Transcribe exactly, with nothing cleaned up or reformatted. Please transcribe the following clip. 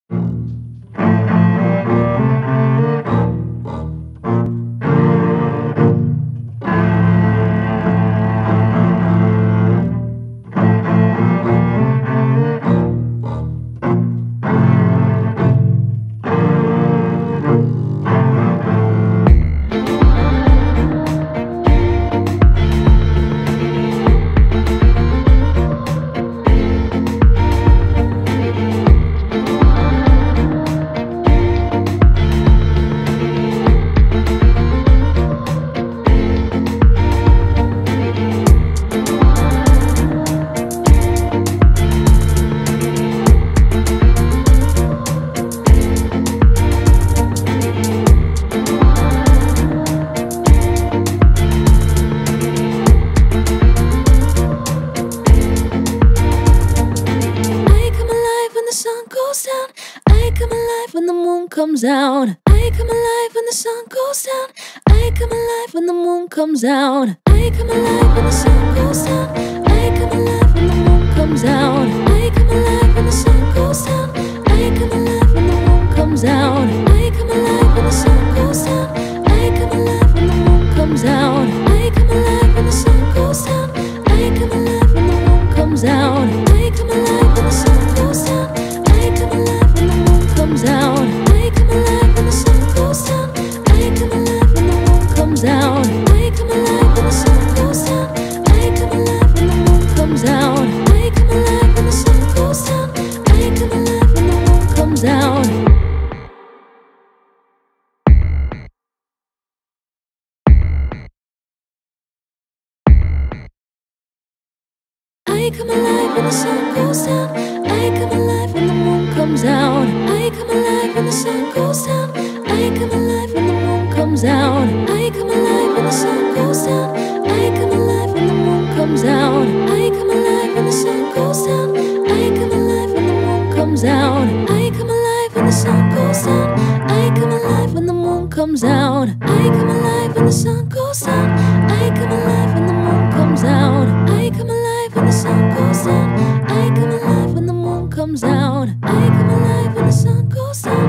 Comes out. I come alive when the sun goes down. I come alive when the moon comes out. I come alive when the sun goes down. I come alive when the moon comes out. I come alive when the sun goes down. I come alive when the moon comes out. I come alive when the sun goes down. I come alive when the moon comes out. I come alive when the sun goes down. I come alive when the moon comes out. I come alive when the sun goes down. I come alive when the moon comes out. I come alive when the sun goes down. I come alive when the moon comes out. I come alive when the sun goes down. I come alive when the moon comes out. I come alive when the sun goes down. I come alive when the moon comes out. I come alive when the sun goes down. I come alive when the moon comes out. I come alive when the sun goes down. I come alive when the moon comes out. I come alive when the sun goes down. I come alive when the moon comes out. I come alive when the sun goes down. I come alive when the moon comes out. I come alive when the sun goes down. I come alive when the moon comes out. I come alive when the sun goes down. I come alive when the moon comes out. I come alive when the sun goes down. I come alive when the moon comes out. I come alive when the sun goes down.